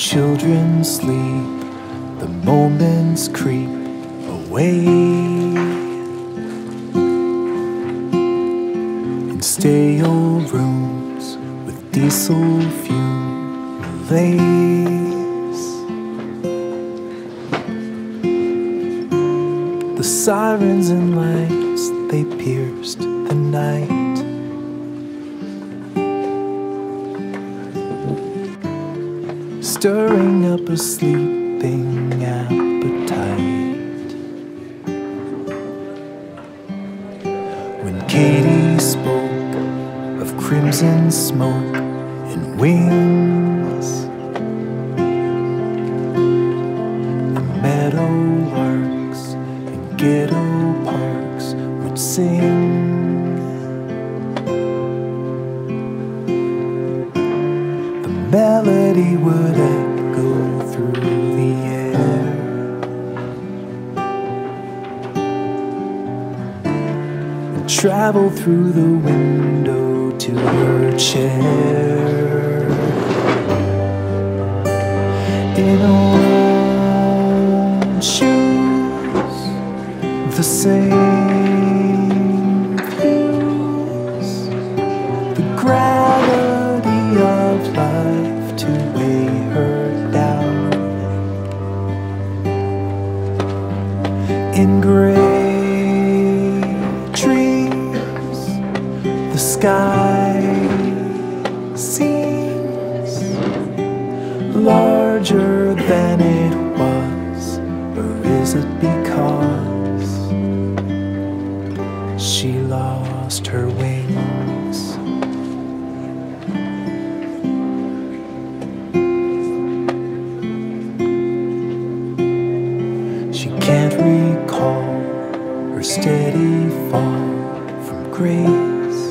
children sleep, the moments creep away. In stale rooms with diesel fume relays, the sirens and lights, they pierced the night. Stirring up a sleeping appetite. When Katie spoke of crimson smoke and wings, the meadowlarks and ghetto parks would sing. Melody would echo through the air, and travel through the window to her chair. In old shoes, the same views, the gravity of life to weigh her down. In gray dreams, the sky seems larger than it was. Or is it because she lost her wings? She can't recall her steady fall from grace,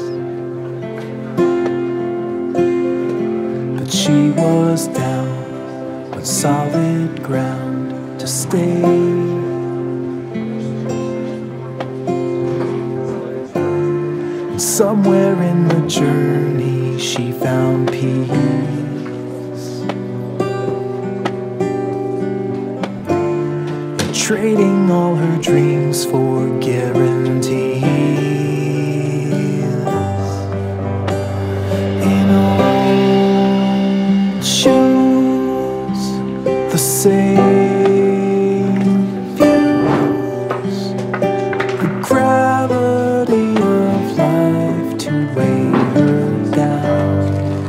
but she was down on solid ground to stay. And somewhere in the journey she found peace, trading all her dreams for guarantees. In old shoes, the same views, the gravity of life to weigh her down.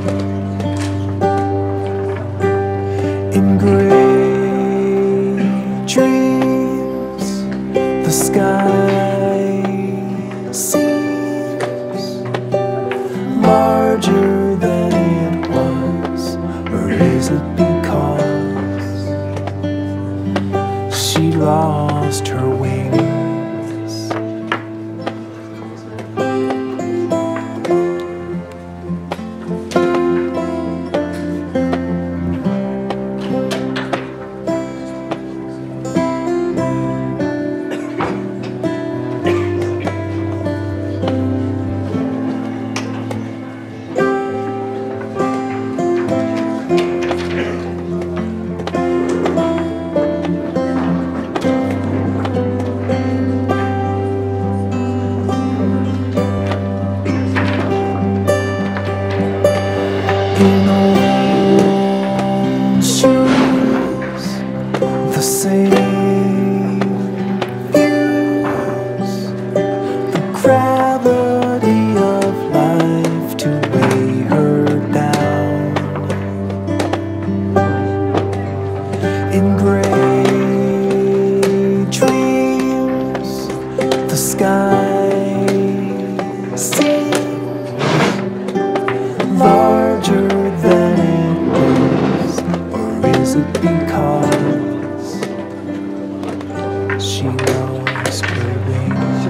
In gray dreams, the sky seems larger than it was. Or is it because she lost her wings? In old shoes, the same views, the gravity of life to weigh her down. In gray dreams, the sky seems larger than it was. Or is it because she lost her wings?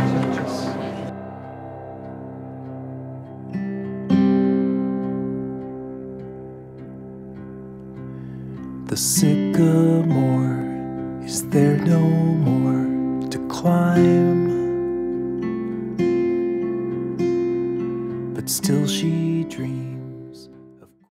The sycamore, is there no more to climb? But still she dreams.